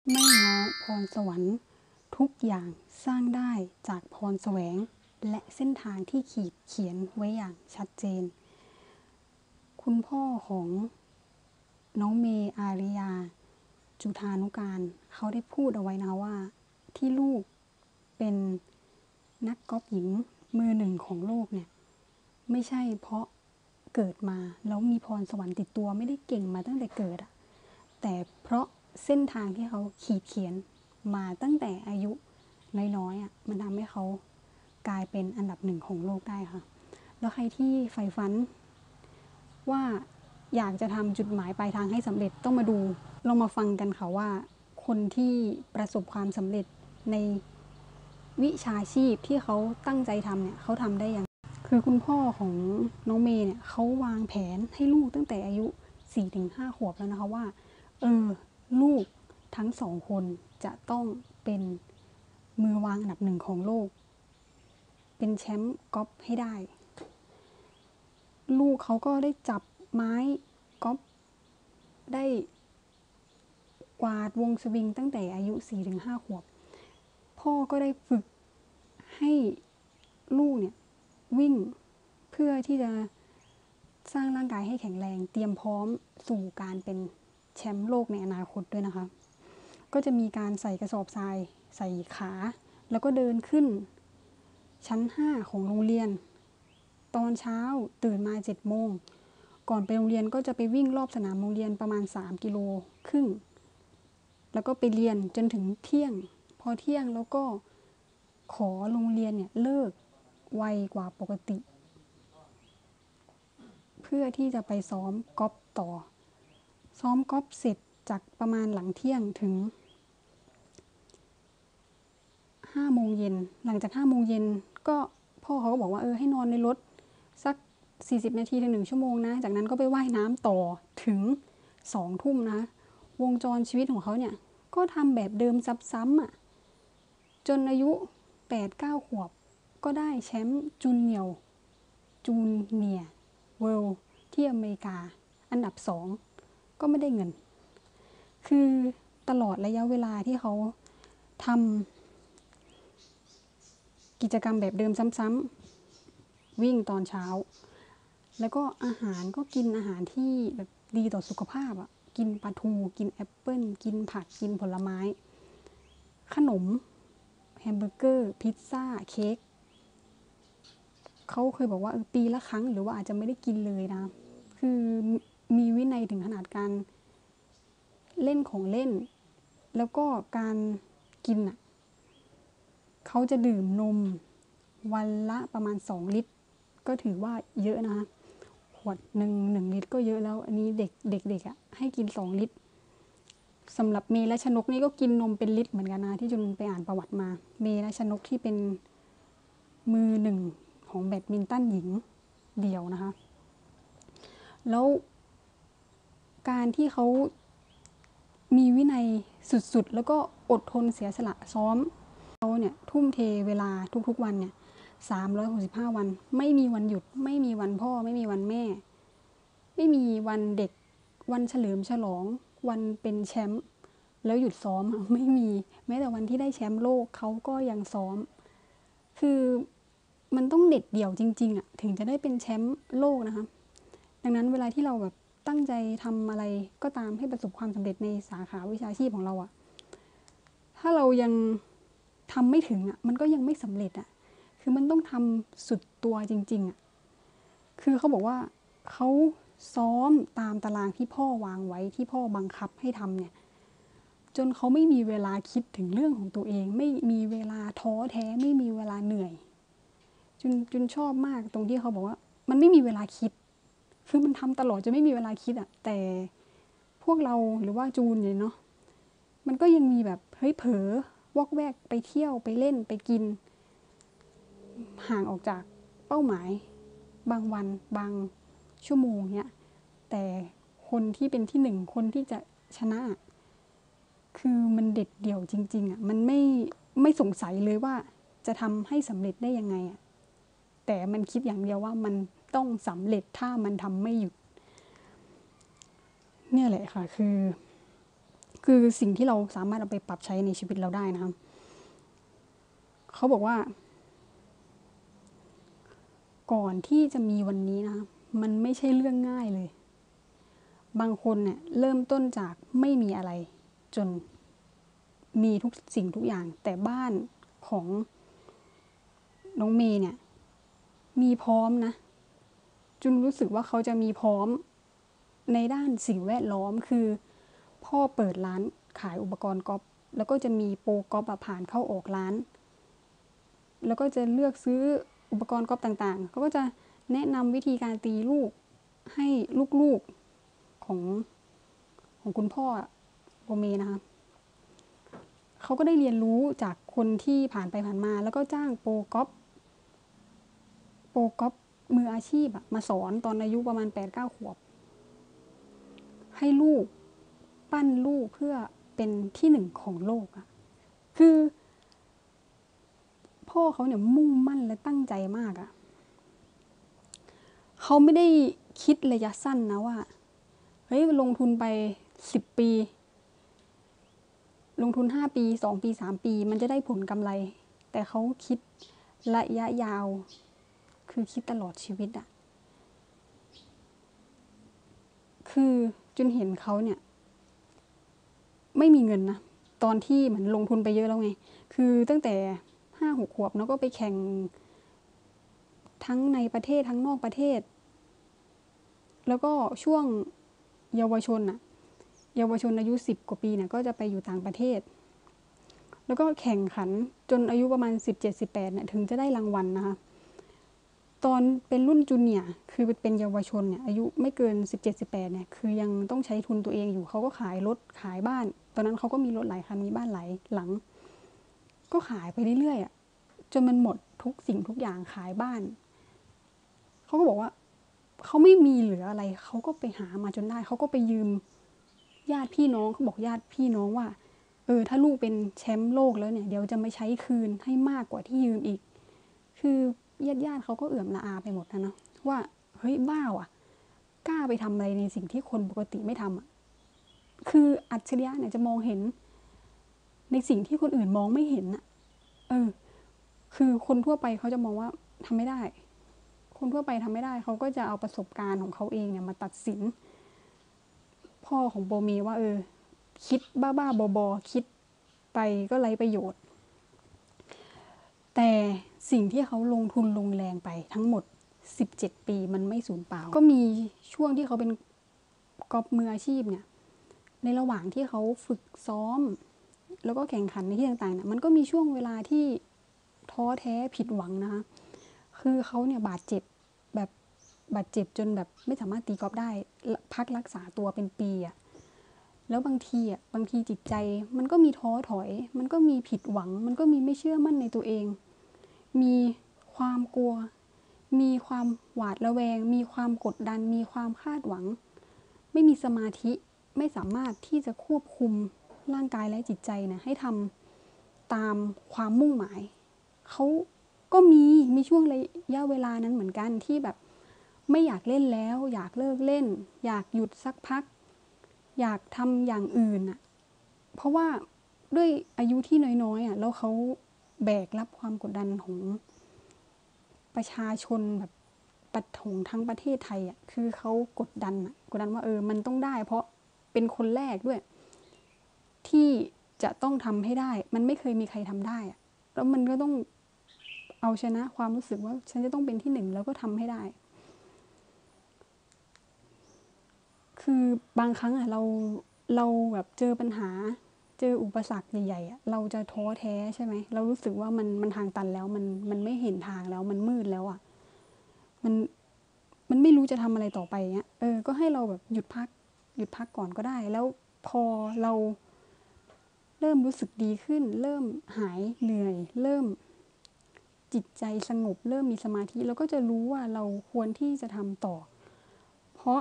ไม่ง้อพรสวรรค์ทุกอย่างสร้างได้จากพรแสวงและเส้นทางที่ขีดเขียนไว้อย่างชัดเจนคุณพ่อของน้องเมย์อาริยาจุฑานุการเขาได้พูดเอาไว้นะว่าที่ลูกเป็นนักกอล์ฟหญิงมือหนึ่งของโลกเนี่ยไม่ใช่เพราะเกิดมาแล้วมีพรสวรรค์ติดตัวไม่ได้เก่งมาตั้งแต่เกิดอะแต่เพราะเส้นทางที่เขาขีดเขียนมาตั้งแต่อายุน้อยๆอ่ะมันทำให้เขากลายเป็นอันดับหนึ่งของโลกได้ค่ะแล้วใครที่ใฝ่ฝันว่าอยากจะทำจุดหมายปลายทางให้สำเร็จต้องมาดูลองมาฟังกันค่ะว่าคนที่ประสบความสำเร็จในวิชาชีพที่เขาตั้งใจทำเนี่ยเขาทำได้อย่างคือคุณพ่อของน้องเมย์เนี่ยเขาวางแผนให้ลูกตั้งแต่อายุ 4-5 ขวบแล้วนะคะว่าลูกทั้ง2คนจะต้องเป็นมือวางอันดับหนึ่งของโลกเป็นแชมป์กอล์ฟให้ได้ลูกเขาก็ได้จับไม้กอล์ฟได้กวาดวงสวิงตั้งแต่อายุ 4-5 ขวบพ่อก็ได้ฝึกให้ลูกเนี่ยวิ่งเพื่อที่จะสร้างร่างกายให้แข็งแรงเตรียมพร้อมสู่การเป็นแชมป์โลกในอนาคตด้วยนะคะก็จะมีการใส่กระสอบทรายใส่ขาแล้วก็เดินขึ้นชั้น5ของโรงเรียนตอนเช้าตื่นมา 7 โมงก่อนไปโรงเรียนก็จะไปวิ่งรอบสนามโรงเรียนประมาณ3 กิโลครึ่งแล้วก็ไปเรียนจนถึงเที่ยงพอเที่ยงแล้วก็ขอโรงเรียนเนี่ยเลิกไวกว่าปกติเพื่อที่จะไปซ้อมกอล์ฟต่อซ้อมกอล์ฟเสร็จจากประมาณหลังเที่ยงถึง5 โมงเย็นหลังจาก5 โมงเย็นก็พ่อเขาก็บอกว่าให้นอนในรถสัก40 นาทีถึง1 ชั่วโมงนะจากนั้นก็ไปว่ายน้ำต่อถึง2 ทุ่มนะวงจรชีวิตของเขาเนี่ยก็ทำแบบเดิมซ้ำๆอ่ะจนอายุ 8-9 ขวบก็ได้แชมป์จูเนียร์เวิลด์ที่อเมริกาอันดับ2ก็ไม่ได้เงินคือตลอดระยะเวลาที่เขาทำกิจกรรมแบบเดิมซ้ำๆวิ่งตอนเช้าแล้วก็อาหารก็กินอาหารที่แบบดีต่อสุขภาพอ่ะกินปลาทูกินแอปเปิ้ลกินผักกินผลไม้ขนมแฮมเบอร์เกอร์พิซซ่าเค้กเขาเคยบอกว่าปีละครั้งหรือว่าอาจจะไม่ได้กินเลยนะคือมีวินัยถึงขนาดการเล่นของเล่นแล้วก็การกินอ่ะเขาจะดื่มนมวันละประมาณ2 ลิตรก็ถือว่าเยอะนะคะขวด1 ลิตรก็เยอะแล้วอันนี้เด็กอ่ะให้กิน2 ลิตรสำหรับเมย์และชนกนี่ก็กินนมเป็นลิตรเหมือนกันนะที่จุนไปอ่านประวัติมาเมย์และชนกที่เป็นมือหนึ่งของแบดมินตันหญิงเดี่ยวนะคะแล้วการที่เขามีวินัยสุดๆแล้วก็อดทนเสียสละซ้อมเขาเนี่ยทุ่มเทเวลาทุกๆวันเนี่ย365 วันไม่มีวันหยุดไม่มีวันพ่อไม่มีวันแม่ไม่มีวันเด็กวันเฉลิมฉลองวันเป็นแชมป์แล้วหยุดซ้อมไม่มีแม้แต่วันที่ได้แชมป์โลกเขาก็ยังซ้อมคือมันต้องเด็ดเดี่ยวจริงๆอ่ะถึงจะได้เป็นแชมป์โลกนะคะดังนั้นเวลาที่เราแบบตั้งใจทำอะไรก็ตามให้ประสบความสำเร็จในสาขาวิชาชีพของเราอ่ะถ้าเรายังทำไม่ถึงอ่ะมันก็ยังไม่สำเร็จอ่ะคือมันต้องทำสุดตัวจริงๆอ่ะคือเขาบอกว่าเขาซ้อมตามตารางที่พ่อวางไว้ที่พ่อบังคับให้ทำเนี่ยจนเขาไม่มีเวลาคิดถึงเรื่องของตัวเองไม่มีเวลาท้อแท้ไม่มีเวลาเหนื่อยจุนชอบมากตรงที่เขาบอกว่ามันไม่มีเวลาคิดคือมันทำตลอดจะไม่มีเวลาคิดอ่ะแต่พวกเราหรือว่าจูนเนี่ยเนาะมันก็ยังมีแบบเฮ้ยเผลอวอกแวกไปเที่ยวไปเล่นไปกินห่างออกจากเป้าหมายบางวันบางชั่วโมงเนี่ยแต่คนที่เป็นที่หนึ่งคนที่จะชนะคือมันเด็ดเดี่ยวจริงๆอ่ะมันไม่สงสัยเลยว่าจะทำให้สำเร็จได้ยังไงอ่ะแต่มันคิดอย่างเดียวว่ามันต้องสำเร็จถ้ามันทำไม่หยุดเนี่ยแหละค่ะคือสิ่งที่เราสามารถเอาไปปรับใช้ในชีวิตเราได้นะครับเขาบอกว่าก่อนที่จะมีวันนี้นะคะมันไม่ใช่เรื่องง่ายเลยบางคนเนี่ยเริ่มต้นจากไม่มีอะไรจนมีทุกสิ่งทุกอย่างแต่บ้านของน้องเมย์เนี่ยมีพร้อมนะจุนรู้สึกว่าเขาจะมีพร้อมในด้านสิ่งแวดล้อมคือพ่อเปิดร้านขายอุปกรณ์กอล์ฟแล้วก็จะมีโปรกอล์ฟผ่านเข้าออกร้านแล้วก็จะเลือกซื้ออุปกรณ์กอล์ฟต่างๆเขาก็จะแนะนำวิธีการตีลูกให้ลูกๆของคุณพ่อโบเมนะคะเขาก็ได้เรียนรู้จากคนที่ผ่านไปผ่านมาแล้วก็จ้างโปรกอล์ฟมืออาชีพมาสอนตอนอายุประมาณ 8-9 ขวบให้ลูกปั้นลูกเพื่อเป็นที่หนึ่งของโลกคือพ่อเขาเนี่ยมุ่งมั่นและตั้งใจมากเขาไม่ได้คิดระยะสั้นนะว่าเฮ้ยลงทุนไป10 ปีลงทุน5 ปี2 ปี3 ปีมันจะได้ผลกำไรแต่เขาคิดระยะยาวคือคิดตลอดชีวิตคือจนเห็นเขาเนี่ยไม่มีเงินนะตอนที่เหมือนลงทุนไปเยอะแล้วไงคือตั้งแต่5-6 ขวบเนาะก็ไปแข่งทั้งในประเทศทั้งนอกประเทศแล้วก็ช่วงเยาวชนอายุ10 กว่าปีเนี่ยก็จะไปอยู่ต่างประเทศแล้วก็แข่งขันจนอายุประมาณ17-18เนี่ยถึงจะได้รางวัลนะคะตอนเป็นรุ่นจูเนียร์คือเป็นเยาวชนเนี่ยอายุไม่เกิน17-18เนี่ยคือยังต้องใช้ทุนตัวเองอยู่เขาก็ขายรถขายบ้านตอนนั้นเขาก็มีรถหลายคันมีบ้านหลายหลังก็ขายไปเรื่อยๆจนมันหมดทุกสิ่งทุกอย่างขายบ้านเขาก็บอกว่าเขาไม่มีเหลืออะไรเขาก็ไปหามาจนได้เขาก็ไปยืมญาติพี่น้องเขาบอกญาติพี่น้องว่าถ้าลูกเป็นแชมป์โลกแล้วเนี่ยเดี๋ยวจะไม่ใช้คืนให้มากกว่าที่ยืมอีกคือญาติเขาก็เอื่อมละอาไปหมดนะเนาะว่าเฮ้ยบ้าว่ะกล้าไปทำอะไรในสิ่งที่คนปกติไม่ทำคืออัจฉริยะเนี่ยจะมองเห็นในสิ่งที่คนอื่นมองไม่เห็นคือคนทั่วไปเขาจะมองว่าทำไม่ได้คนทั่วไปทำไม่ได้เขาก็จะเอาประสบการณ์ของเขาเองเนี่ยมาตัดสินพ่อของโบเมว่าคิดบ้าๆบอๆคิดไปก็ไร้ประโยชน์แต่สิ่งที่เขาลงทุนลงแรงไปทั้งหมด17 ปีมันไม่สูญเปล่าก็มีช่วงที่เขาเป็นกอล์ฟมืออาชีพเนี่ยในระหว่างที่เขาฝึกซ้อมแล้วก็แข่งขันในที่ต่างๆเนี่ยมันก็มีช่วงเวลาที่ท้อแท้ผิดหวังนะคะคือเขาเนี่ยบาดเจ็บจนแบบไม่สามารถตีกอล์ฟได้พักรักษาตัวเป็นปีแล้วบางทีจิตใจมันก็มีท้อถอยมันก็มีผิดหวังมันก็มีไม่เชื่อมั่นในตัวเองมีความกลัวมีความหวาดระแวงมีความกดดันมีความคาดหวังไม่มีสมาธิไม่สามารถที่จะควบคุมร่างกายและจิตใจนะให้ทำตามความมุ่งหมายเขาก็มีช่วงระยะเวลานั้นเหมือนกันที่แบบไม่อยากเล่นแล้วอยากเลิกเล่นอยากหยุดสักพักอยากทำอย่างอื่นเพราะว่าด้วยอายุที่น้อยๆแล้วเขาแบกรับความกดดันของประชาชนแบบปัดถงทั้งประเทศไทยคือเขากดดันว่ามันต้องได้เพราะเป็นคนแรกด้วยที่จะต้องทำให้ได้มันไม่เคยมีใครทำได้แล้วมันก็ต้องเอาชนะความรู้สึกว่าฉันจะต้องเป็นที่หนึ่งแล้วก็ทำให้ได้คือบางครั้งเราแบบเจอปัญหาเจออุปสรรคใหญ่ๆเราจะท้อแท้ใช่ไหมเรารู้สึกว่ามันทางตันแล้วมันไม่เห็นทางแล้วมันมืดแล้วมันไม่รู้จะทำอะไรต่อไปเงี้ยก็ให้เราแบบหยุดพักก่อนก็ได้แล้วพอเราเริ่มรู้สึกดีขึ้นเริ่มหายเหนื่อยเริ่มจิตใจสงบเริ่มมีสมาธิเราก็จะรู้ว่าเราควรที่จะทำต่อเพราะ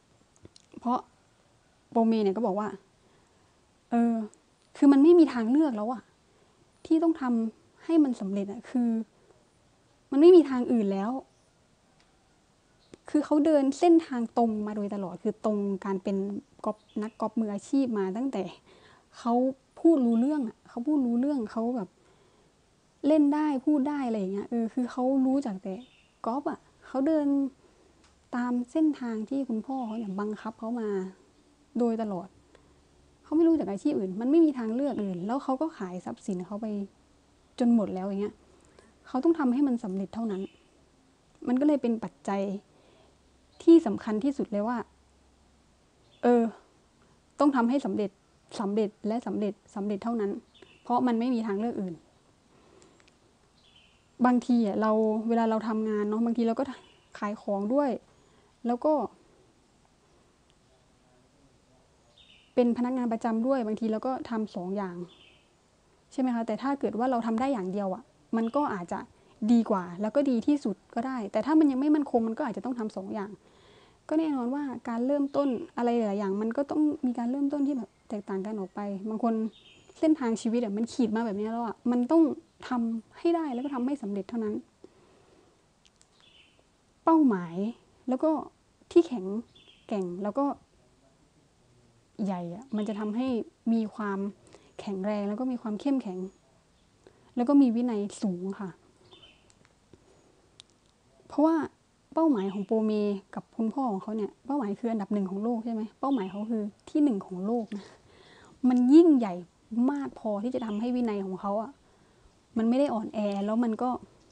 โปรเมเนี่ยก็บอกว่าคือมันไม่มีทางเลือกแล้วที่ต้องทำให้มันสำเร็จคือมันไม่มีทางอื่นแล้วคือเขาเดินเส้นทางตรงมาโดยตลอดคือตรงการเป็นนักกอล์ฟมืออาชีพมาตั้งแต่เขาพูดรู้เรื่องเขาพูดรู้เรื่องเขาแบบเล่นได้พูดได้อะไรอย่างเงี้ยคือเขารู้จากแต่กอล์ฟเขาเดินตามเส้นทางที่คุณพ่อเขาเนี่ยบังคับเขามาโดยตลอดเขาไม่รู้จากอาชีพอื่นมันไม่มีทางเลือกอื่นแล้วเขาก็ขายทรัพย์สินเขาไปจนหมดแล้วอย่างเงี้ยเขาต้องทำให้มันสำเร็จเท่านั้นมันก็เลยเป็นปัจจัยที่สำคัญที่สุดเลยว่าต้องทำให้สำเร็จและสำเร็จเท่านั้นเพราะมันไม่มีทางเลือกอื่นบางทีเราเวลาเราทำงานเนาะบางทีเราก็ขายของด้วยแล้วก็เป็นพนักงานประจำด้วยบางทีเราก็ทำ2 อย่างใช่ไหมคะแต่ถ้าเกิดว่าเราทำได้อย่างเดียวมันก็อาจจะดีกว่าแล้วก็ดีที่สุดก็ได้แต่ถ้ามันยังไม่มั่นคงมันก็อาจจะต้องทำ2 อย่างก็แน่นอนว่าการเริ่มต้นอะไรหลายอย่างมันก็ต้องมีการเริ่มต้นที่แบบแตกต่างกันออกไปบางคนเส้นทางชีวิตมันขีดมาแบบนี้แล้วมันต้องทำให้ได้แล้วก็ทำให้สำเร็จเท่านั้นเป้าหมายแล้วก็ที่แข็งแกร่งแล้วก็ใหญ่มันจะทำให้มีความแข็งแรงแล้วก็มีความเข้มแข็งแล้วก็มีวินัยสูงค่ะเพราะว่าเป้าหมายของโปรเมกับคุณพ่อของเขาเนี่ยเป้าหมายคืออันดับ1ของโลกใช่ไหมเป้าหมายเขาคือที่1ของโลกนะมันยิ่งใหญ่มากพอที่จะทำให้วินัยของเขามันไม่ได้อ่อนแอแล้วมันก็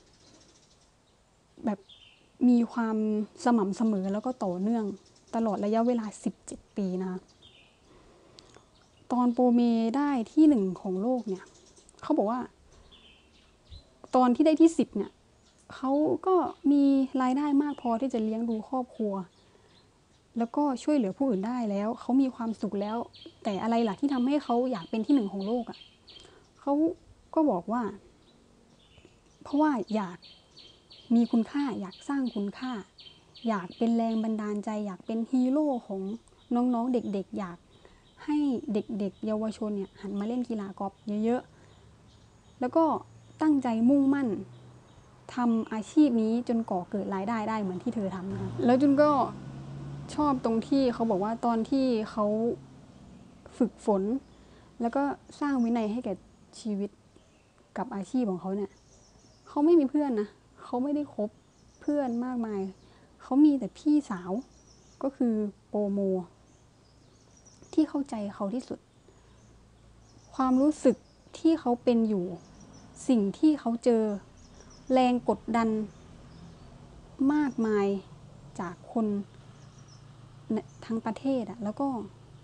แบบมีความสม่ำเสมอแล้วก็ต่อเนื่องตลอดระยะเวลา17 ปีนะคะตอนโปรเมได้ที่1ของโลกเนี่ยเขาบอกว่าตอนที่ได้ที่10เนี่ยเขาก็มีรายได้มากพอที่จะเลี้ยงดูครอบครัวแล้วก็ช่วยเหลือผู้อื่นได้แล้วเขามีความสุขแล้วแต่อะไรล่ะที่ทำให้เขาอยากเป็นที่1ของโลกเขาก็บอกว่าเพราะว่าอยากมีคุณค่าอยากสร้างคุณค่าอยากเป็นแรงบันดาลใจอยากเป็นฮีโร่ของน้องๆเด็กๆอยากให้เด็กๆเยาวชนเนี่ยหันมาเล่นกีฬากอล์ฟเยอะๆแล้วก็ตั้งใจมุ่งมั่นทำอาชีพนี้จนก่อเกิดรายได้ได้เหมือนที่เธอทำนะคะแล้วจุนก็ชอบตรงที่เขาบอกว่าตอนที่เขาฝึกฝนแล้วก็สร้างวินัยให้แก่ชีวิตกับอาชีพของเขาเนี่ยเขาไม่มีเพื่อนนะเขาไม่ได้คบเพื่อนมากมายเขามีแต่พี่สาวก็คือโปโมที่เข้าใจเขาที่สุดความรู้สึกที่เขาเป็นอยู่สิ่งที่เขาเจอแรงกดดันมากมายจากคนทั้งประเทศแล้วก็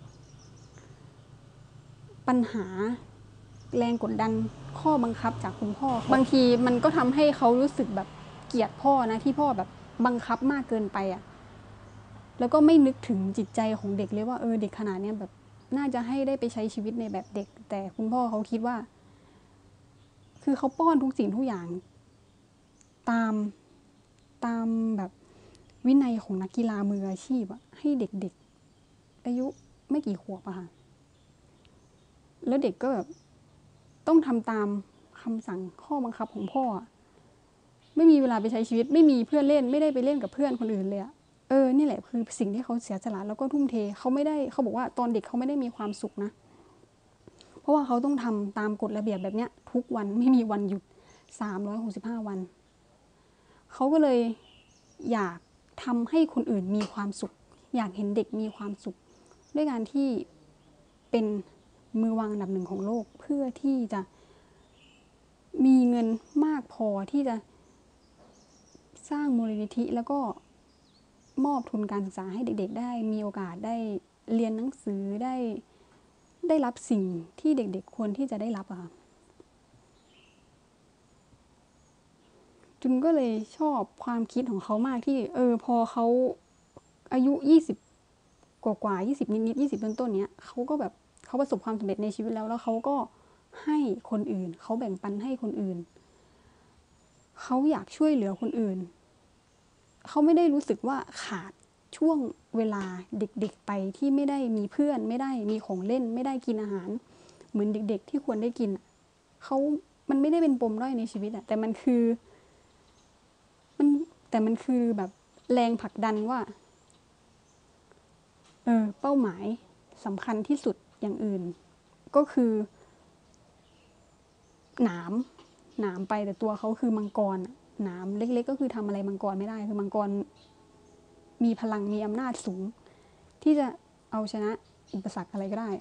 ปัญหาแรงกดดันข้อบังคับจากคุณพ่อบางทีมันก็ทำให้เขารู้สึกแบบเกลียดพ่อนะที่พ่อแบบบังคับมากเกินไปแล้วก็ไม่นึกถึงจิตใจของเด็กเลยว่าเด็กขนาดนี้แบบน่าจะให้ได้ไปใช้ชีวิตในแบบเด็กแต่คุณพ่อเขาคิดว่าคือเขาป้อนทุกสิ่งทุกอย่างตามแบบวินัยของนักกีฬามืออาชีพให้เด็กๆอายุไม่กี่ขวบค่ะแล้วเด็กก็แบบต้องทำตามคำสั่งข้อบังคับของพ่อไม่มีเวลาไปใช้ชีวิตไม่มีเพื่อนเล่นไม่ได้ไปเล่นกับเพื่อนคนอื่นเลยนี่แหละคือสิ่งที่เขาเสียสละแล้วก็ทุ่มเทเขาบอกว่าตอนเด็กเขาไม่ได้มีความสุขนะเพราะว่าเขาต้องทำตามกฎระเบียบแบบนี้ทุกวันไม่มีวันหยุด365 วันเขาก็เลยอยากทำให้คนอื่นมีความสุขอยากเห็นเด็กมีความสุขด้วยการที่เป็นมือวางอันดับ1ของโลกเพื่อที่จะมีเงินมากพอที่จะสร้างมูลนิธิแล้วก็มอบทุนการศึกษาให้เด็กๆได้มีโอกาสได้เรียนหนังสือได้รับสิ่งที่เด็กๆควรที่จะได้รับจุนก็เลยชอบความคิดของเขามากที่พอเขาอายุ20กว่า20นิดๆ20ต้นๆเนี้ยเขาก็แบบเขาประสบความสำเร็จในชีวิตแล้วเขาก็ให้คนอื่นเขาแบ่งปันให้คนอื่นเขาอยากช่วยเหลือคนอื่นเขาไม่ได้รู้สึกว่าขาดช่วงเวลาเด็กๆไปที่ไม่ได้มีเพื่อนไม่ได้มีของเล่นไม่ได้กินอาหารเหมือนเด็กๆที่ควรได้กินมันไม่ได้เป็นปมด้อยในชีวิตแต่มันคือแบบแรงผลักดันว่าเป้าหมายสำคัญที่สุดอย่างอื่นก็คือหนามไปแต่ตัวเขาคือมังกรหนามเล็กๆก็คือทำอะไรมังกรไม่ได้คือมังกรมีพลังมีอำนาจสูงที่จะเอาชนะอุปสรรคอะไรก็ได้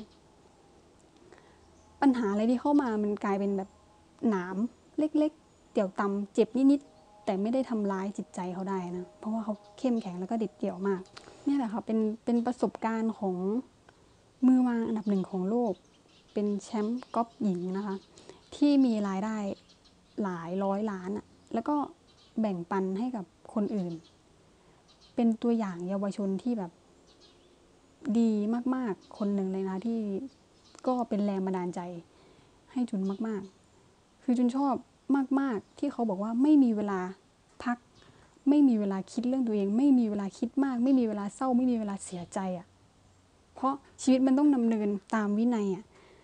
ปัญหาอะไรที่เข้ามามันกลายเป็นแบบหนามเล็กๆเดี่ยวตำเจ็บนิดๆแต่ไม่ได้ทำร้ายจิตใจเขาได้นะเพราะว่าเขาเข้มแข็งแล้วก็เด็ดเดี่ยวมากนี่แหละค่ะเป็นประสบการณ์ของมือวางอันดับ 1ของโลกเป็นแชมป์กอล์ฟหญิงนะคะที่มีรายได้หลายร้อยล้านแล้วก็แบ่งปันให้กับคนอื่นเป็นตัวอย่างเยาวชนที่แบบดีมากๆคนหนึ่งเลยนะที่ก็เป็นแรงบันดาลใจให้จุนมากๆคือจุนชอบมากๆที่เขาบอกว่าไม่มีเวลาพักไม่มีเวลาคิดเรื่องตัวเองไม่มีเวลาคิดมากไม่มีเวลาเศร้าไม่มีเวลาเสียใจเพราะชีวิตมันต้องดำเนินตามวินัย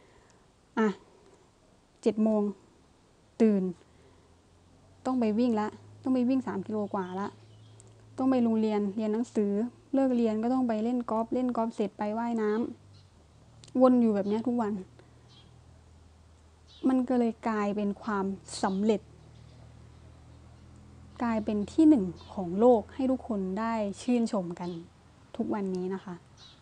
7 โมงตื่นต้องไปวิ่งละต้องไปวิ่ง3 กิโลกว่าละต้องไปโรงเรียนเรียนหนังสือเลิกเรียนก็ต้องไปเล่นกอล์ฟเสร็จไปว่ายน้ำวนอยู่แบบนี้ทุกวันมันก็เลยกลายเป็นความสำเร็จกลายเป็นที่ 1ของโลกให้ทุกคนได้ชื่นชมกันทุกวันนี้นะคะ